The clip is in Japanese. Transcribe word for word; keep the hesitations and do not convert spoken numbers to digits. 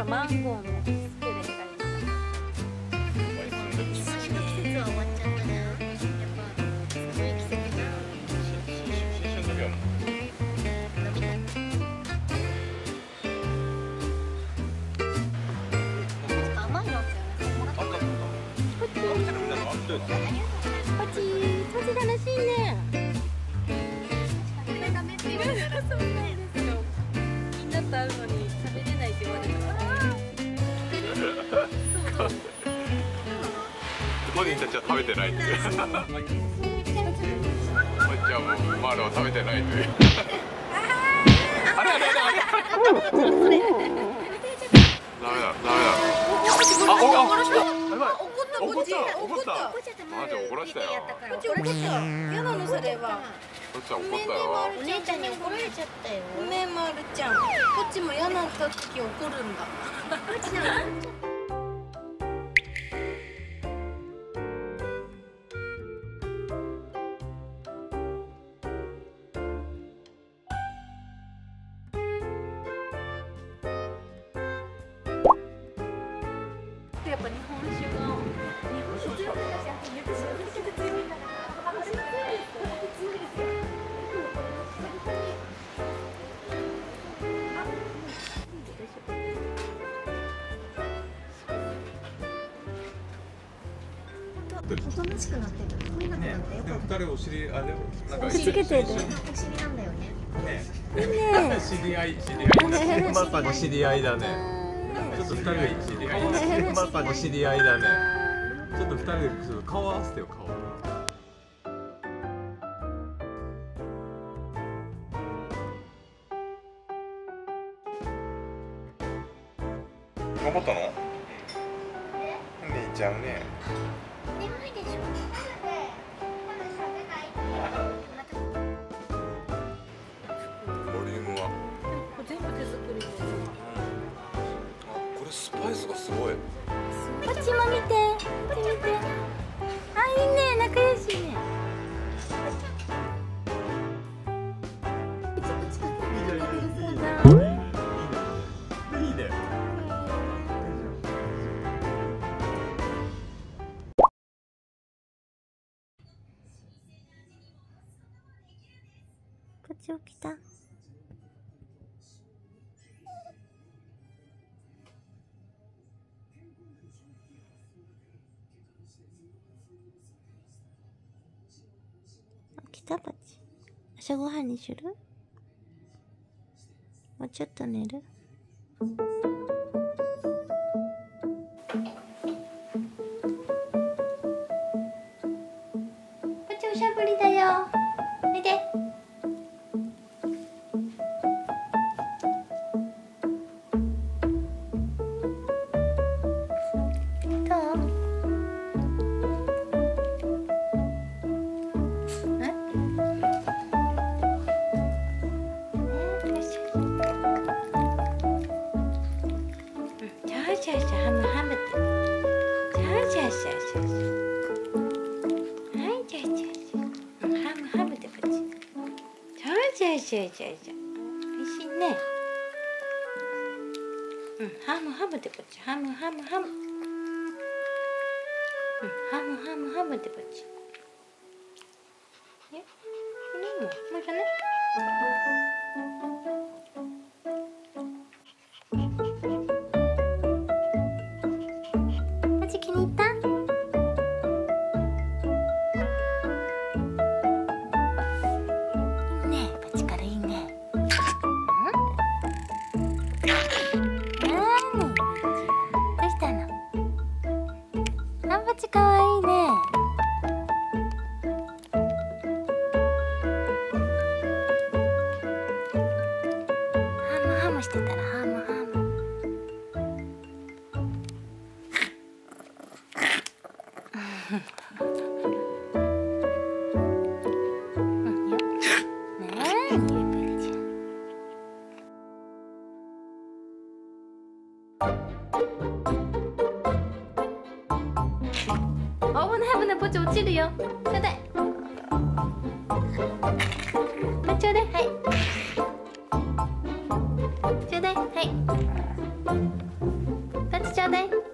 マンゴーのスプレーがいい。 季節は終わっちゃったね。やっぱ寒い季節だ。 新春の時はもう伸びた。甘いのってもらった。 あったあった。あってるみんなのあったよ。 ポチー、ポチ楽しいね。 これダメって言われたらそうなんですよ。 みんなと会うのに食べれないって言われたから。 本人たちは食べてないっていう。じゃあもうマーロは食べてないという。あれあれあれあれ。ダメだダメだ。あ、おあ、やばい。 怒った怒った怒った。 怒っちゃった。 あ、じゃあ怒らしたよ。 こっち怒った。嫌なのそれは。 こっちは怒ったよ。 お姉ちゃんに怒られちゃったよ。 ごめんまるちゃん。こっちも嫌な時怒るんだ。やっぱ日本酒が日本酒強いんだし、あとめっちゃ強いんだから。あ、強いですよ。強いですよ。 おとなしくなってる。見なくなってよかった。 二人お尻あれなんかつけてる。 お尻なんだよね。 ね。 ね知り合い知り合い。まさに知り合いだね。ちょっと二人で知り合い。まさに知り合いだね。ちょっと二人でちょっと顔合わせてよ顔。頑張ったの？姉ちゃんね。 眠いでしょ。 ボリュームは。 これ全部手作りで。 あ、これスパイスがすごい。 こっちも見て。こっち見て。あ、いいね、仲良しね。 いいね。 こっち起きた。起きたパチ。朝ごはんにする？もうちょっと寝る？パチおしゃぶりだよ。寝て。シャシャハムハムって。シャシャシャシャ。はい、シャシャシャ。ハムハムでこっち。シャシャシャシャシャ。美味しいね。うん、ハムハムでこっち。ハムハムハム。うん、ハムハムハムでこっち。え、これも、もうじゃね。気に入った？いいね、パチからいいね。なーに？どうしたの？あんパチかわいいね。ハムハムしてたらハムハム。危ない危ない、ポチ落ちるよ。ちょうだい。あ、ちょうだい、はい。ちょうだい、はい。 ね。